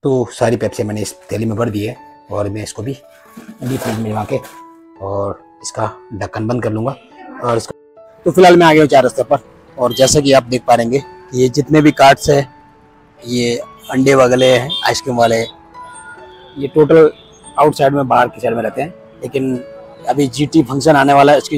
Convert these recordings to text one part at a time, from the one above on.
तो सारी पेप्सी मैंने इस थैली में भर दी है और मैं इसको भी डीप फ्रिज में जमा के और इसका ढक्कन बंद कर लूँगा। और इसका तो फिलहाल मैं आ गया हूँ 4 रास्ते पर, और जैसा कि आप देख पा रहेंगे ये जितने भी कार्ड्स है, ये अंडे वगैरह हैं, आइसक्रीम वाले, ये टोटल आउटसाइड में बाहर की साइड में रहते हैं। लेकिन अभी जीटी फंक्शन आने वाला है, इसकी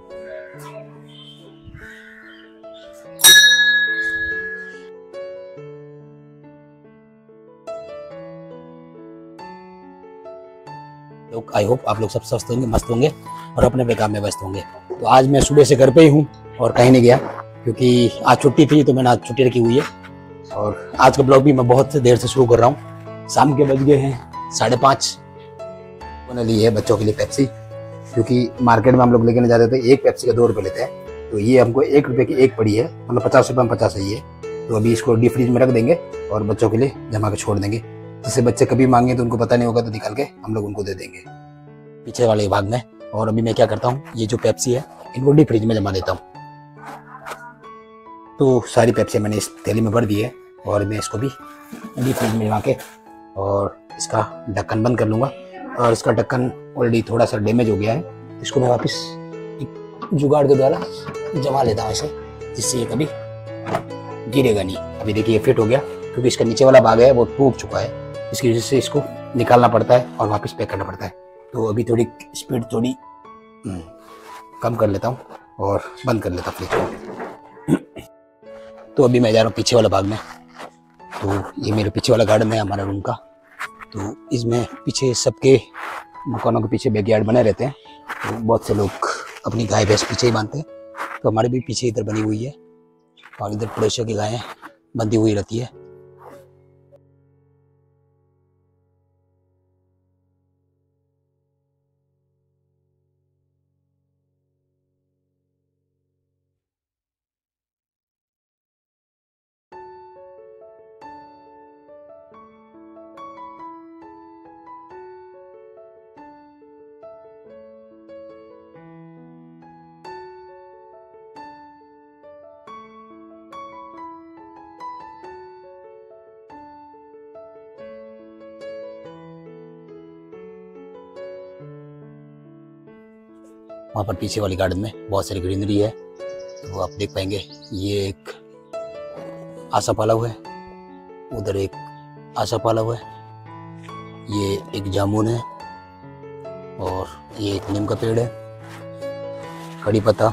लोग आई होप आप लोग सब स्वस्थ होंगे, मस्त होंगे और अपने अपने काम में व्यस्त होंगे। तो आज मैं सुबह से घर पे ही हूँ और कहीं नहीं गया, क्योंकि आज छुट्टी थी तो मैंने आज छुट्टी रखी हुई है। और आज का ब्लॉग भी मैं बहुत देर से शुरू कर रहा हूँ। शाम के बज गए हैं 5:30। मैंने ली है बच्चों के लिए पेप्सी, क्योंकि मार्केट में हम लोग लेके नहीं जाते थे, एक पेप्सी का 2 रुपये लेते हैं, तो ये हमको 1 रुपये की एक पड़ी है, मतलब 50 रुपये में 50 है ये। तो अभी इसको डीप फ्रिज में रख देंगे और बच्चों के लिए जमा के छोड़ देंगे, जिससे बच्चे कभी मांगे तो उनको पता नहीं होगा, तो निकाल के हम लोग उनको दे देंगे पीछे वाले भाग में। और अभी मैं क्या करता हूँ, ये जो पेप्सी है इनको डीप फ्रिज में जमा देता हूँ। तो सारी पेप्सी मैंने इस थैली में भर दी है और मैं इसको भी डीप फ्रिज में जमा के और इसका ढक्कन बंद कर लूँगा। और इसका ढक्कन ऑलरेडी थोड़ा सा डैमेज हो गया है, इसको मैं वापस एक जुगाड़ के द्वारा जमा लेता हूँ ऐसे, जिससे ये कभी गिरेगा नहीं। अभी देखिए फिट हो गया, क्योंकि इसका नीचे वाला भाग है वो टूट चुका है, इसकी वजह से इसको निकालना पड़ता है और वापस पैक करना पड़ता है। तो अभी थोड़ी स्पीड थोड़ी कम कर लेता हूँ और बंद कर लेता हूँ फ्रिज को। तो अभी मैं जा रहा हूँ पीछे वाला भाग में। तो ये मेरे पीछे वाला गार्डन है हमारा रूम का। तो इसमें पीछे सबके मकानों के पीछे बैकयार्ड बने रहते हैं, तो बहुत से लोग अपनी गाय भैंस पीछे ही बांधते हैं। तो हमारे भी पीछे इधर बनी हुई है और इधर पड़ोसियों की गायें बंधी हुई रहती है। वहाँ पर पीछे वाली गार्डन में बहुत सारी ग्रीनरी है, तो आप देख पाएंगे। ये एक आसा पाला हुआ है, उधर एक आसा पाला हुआ है, ये एक जामुन है और ये एक नीम का पेड़ है, कड़ी पत्ता,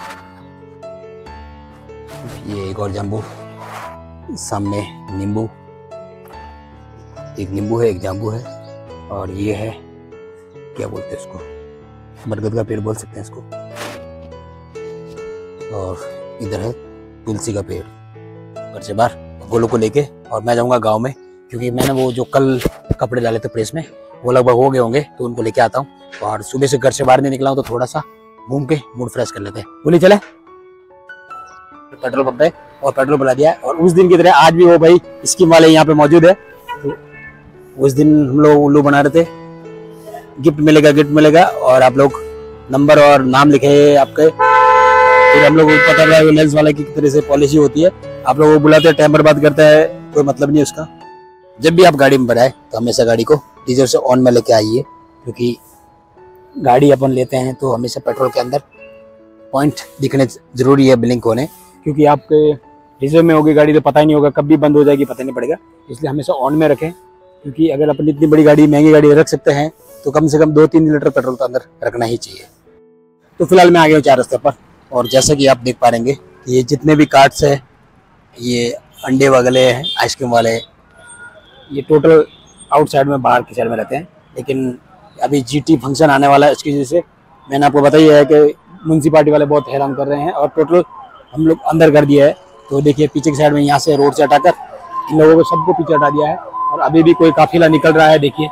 ये एक और जाम्बू, सामने नींबू, एक नींबू है, एक जाम्बू है, और ये है क्या बोलते हैं इसको, बरगद का पेड़ बोल सकते हैं इसको। और इधर है तुलसी का पेड़। घर से बाहर गोलू को लेके और मैं जाऊंगा गांव में, क्योंकि मैंने वो जो कल कपड़े डाले थे प्रेस में वो लगभग हो गए होंगे, तो उनको लेके आता हूँ। और सुबह से घर से बाहर नहीं निकला हूँ, तो थोड़ा सा घूम के मूड फ्रेश कर लेते हैं। बोलिए चले। पेट्रोल पंप है और पेट्रोल भरा दिया है, और उस दिन की तरह आज भी वो भाई स्कीम वाले यहाँ पे मौजूद है। तो उस दिन हम लोग उल्लू बना रहे थे, गिफ्ट मिलेगा, और आप लोग नंबर और नाम लिखे आपके, फिर हम लोग पता लगा नेल्स वाले की तरह से पॉलिसी होती है, आप लोग वो बुलाते हैं, टाइम बर्बाद करता है, कोई मतलब नहीं उसका। जब भी आप गाड़ी में बढ़ाए तो हमेशा गाड़ी को डीजल से ऑन में लेके आइए, क्योंकि गाड़ी अपन लेते हैं तो हमेशा पेट्रोल के अंदर पॉइंट दिखने जरूरी है, ब्लिंक होने, क्योंकि आपके डीजल में होगी गाड़ी तो पता ही नहीं होगा, कब भी बंद हो जाएगी पता नहीं पड़ेगा। इसलिए हमेशा ऑन में रखें, क्योंकि अगर अपन इतनी बड़ी गाड़ी, महंगी गाड़ी रख सकते हैं तो कम से कम 2-3 लीटर पेट्रोल तो अंदर रखना ही चाहिए। तो फिलहाल मैं आ गया हूँ 4 रास्ते पर, और जैसा कि आप देख पा रहेंगे ये जितने भी कार्ड्स है, ये अंडे वगैरह हैं, आइसक्रीम वाले, ये टोटल आउटसाइड में बाहर की साइड में रहते हैं। लेकिन अभी जीटी फंक्शन आने वाला है, इसकी वजह से मैंने आपको बताया है कि म्यूनसिपालिटी वाले बहुत हैरान कर रहे हैं और टोटल हम लोग अंदर कर दिया है। तो देखिए पीछे की साइड में यहाँ से रोड से हटाकर इन लोगों को सबको पीछे हटा दिया है, और अभी भी कोई काफिला निकल रहा है। देखिए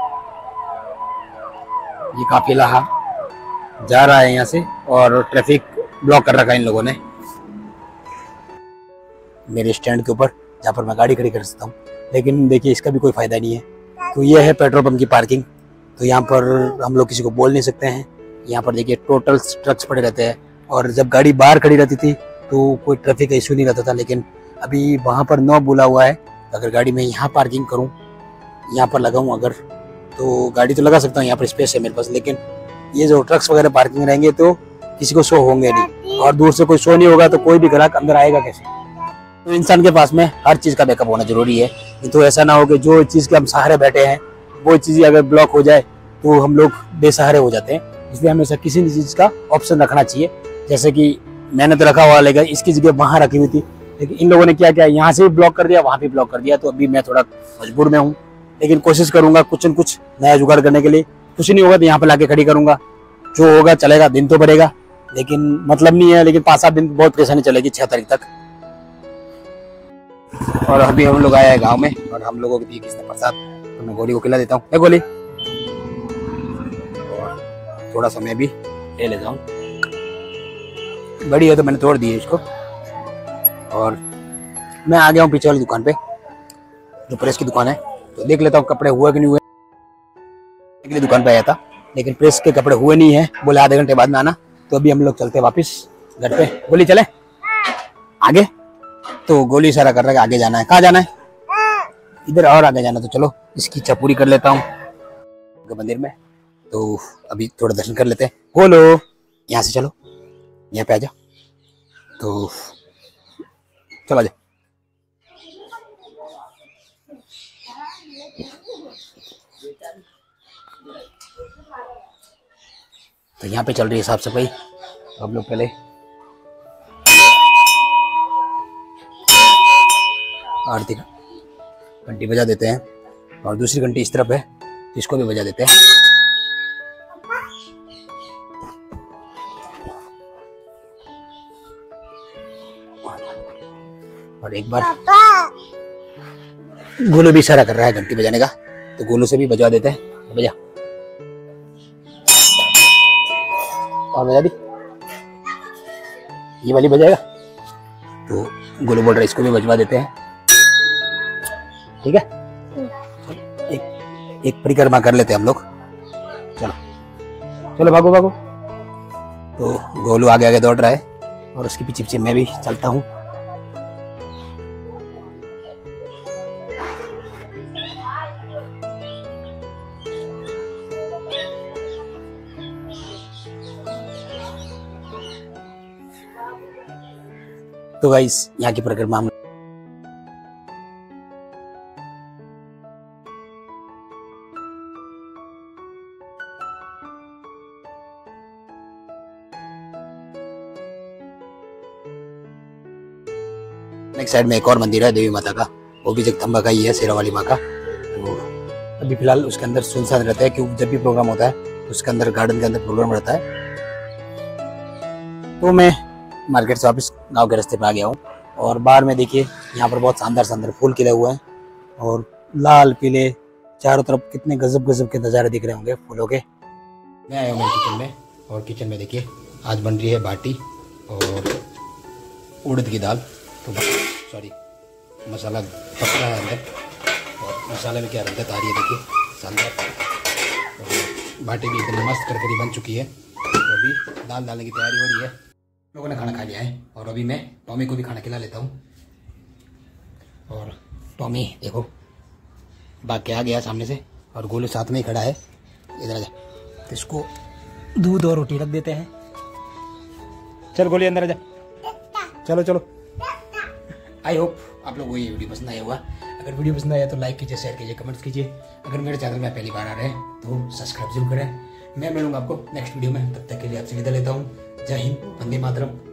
ये काफिला जा रहा है यहाँ से, और ट्रैफिक ब्लॉक कर रखा है इन लोगों ने मेरे स्टैंड के ऊपर, जहाँ पर मैं गाड़ी खड़ी कर सकता हूँ। लेकिन देखिए इसका भी कोई फायदा नहीं है। तो ये है पेट्रोल पंप की पार्किंग। तो यहाँ पर हम लोग किसी को बोल नहीं सकते हैं। यहाँ पर देखिए टोटल ट्रक्स पड़े रहते हैं, और जब गाड़ी बाहर खड़ी रहती थी तो कोई ट्रैफिक का इशू नहीं रहता था। लेकिन अभी वहाँ पर नो बोला हुआ है, अगर गाड़ी में यहाँ पार्किंग करूँ यहाँ पर लगाऊं अगर तो गाड़ी तो लगा सकता हूँ, यहाँ पर स्पेस है मेरे पास, लेकिन ये जो ट्रक्स वगैरह पार्किंग रहेंगे तो किसी को शो होंगे नहीं, और दूर से कोई शो नहीं होगा तो कोई भी ग्राहक अंदर आएगा कैसे। तो इंसान के पास में हर चीज़ का बैकअप होना जरूरी है, तो ऐसा ना हो कि जो चीज़ के हम सहारे बैठे हैं वो चीज़ अगर ब्लॉक हो जाए तो हम लोग बेसहारे हो जाते हैं। इसलिए हमेशा किसी भी चीज़ का ऑप्शन रखना चाहिए। जैसे कि मैंने तो रखा हुआ, लेकिन इसकी जगह वहाँ रखी हुई थी, लेकिन इन लोगों ने क्या किया, यहाँ से भी ब्लॉक कर दिया, वहाँ भी ब्लॉक कर दिया। तो अभी मैं थोड़ा मजबूर में हूँ, लेकिन कोशिश करूंगा कुछ न कुछ नया जुगाड़ करने के लिए। कुछ नहीं होगा तो यहाँ पे लाके खड़ी करूंगा, जो होगा चलेगा, दिन तो बढ़ेगा, लेकिन मतलब नहीं है। लेकिन 5-7 दिन बहुत परेशानी चलेगी, 6 तारीख तक। और अभी हम लोग आए हैं गाँव में, और हम लोगों को दी किसने प्रसाद, तो मैं गोली को खिला देता हूँ। गोली, और थोड़ा सा मैं भी ले लेता हूँ, बड़ी है तो मैंने तोड़ दी है इसको। और मैं आ गया हूँ पीछे वाली दुकान पे, जो प्रेस की दुकान है, तो देख लेता हूँ कपड़े हुए कि नहीं हुए। के लिए दुकान पे आया था, लेकिन प्रेस के कपड़े हुए नहीं है, बोले आधे घंटे बाद में आना। तो अभी हम लोग चलते हैं वापस घर पे। गोली चले आगे, तो गोली इशारा कर रहा है आगे जाना है। कहाँ जाना है? इधर और आगे जाना। तो चलो इसकी इच्छा पूरी कर लेता हूँ मंदिर में। तो अभी थोड़ा दर्शन कर लेते हैं। बोलो, यहाँ से चलो, यहाँ पे आ जाओ। तो चलो आ जाओ। तो यहाँ पे चल रही है साफ सफाई। तो हम लोग पहले आरती घंटी बजा देते हैं, और दूसरी घंटी इस तरफ है, तो इसको भी बजा देते हैं। और एक बार गोलू भी इशारा कर रहा है घंटी बजाने का, तो गोलू से भी बजा देते हैं। बजा, और बजा दी, ये वाली बजाएगा। तो गोलू बोल रहा है इसको भी बजवा देते हैं, ठीक है। एक परिक्रमा कर लेते हैं हम लोग। चलो चलो, भागो भागो। तो गोलू आगे आगे दौड़ रहा है, और उसके पीछे पीछे मैं भी चलता हूँ। तो गाइस, यहाँ की परिक्रमा हम नेक्स्ट साइड में एक और मंदिर है देवी माता का, वो भी जगदम्बा का ही है, शेरा वाली माँ का। तो अभी फिलहाल उसके अंदर सुनसान रहता है, क्योंकि जब भी प्रोग्राम होता है तो उसके अंदर गार्डन के अंदर प्रोग्राम रहता है। तो मैं मार्केट से वापस गांव के रास्ते पे आ गया हूँ, और बाहर में देखिए यहाँ पर बहुत शानदार शानदार फूल खिले हुए हैं, और लाल पीले चारों तरफ कितने गजब गजब के नज़ारे दिख रहे होंगे फूलों के। मैं आया हूँ मेरे किचन में, और किचन में देखिए आज बन रही है बाटी और उड़द की दाल। तो सॉरी, मसाला पक रहा है अंदर, और मसाले में क्या रहता है तारी है, देखिए शानदार। और बाटी भी एकदम मस्त करकरी बन चुकी है। तो अभी दाल डालने की तैयारी हो रही है। लोगों ने खाना खा लिया है, और अभी मैं टॉमी को भी खाना खिला लेता हूँ। और टॉमी देखो भाग के आ गया सामने से, और गोलू साथ में ही खड़ा है। इधर आ जा, तो इसको दूध और रोटी रख देते हैं। चल गोली अंदर आ जा, चलो चलो। आई होप आप लोगों को ये वीडियो पसंद आया होगा। अगर वीडियो पसंद आया तो लाइक कीजिए, शेयर कीजिए, कमेंट्स कीजिए। अगर मेरे चैनल में पहली बार आ रहे हैं तो सब्सक्राइब जरूर करें। मैं मिलूंगा आपको नेक्स्ट वीडियो में, तब तक के लिए आपसे विदा लेता हूँ। जय हिंद, वंदे मातरम।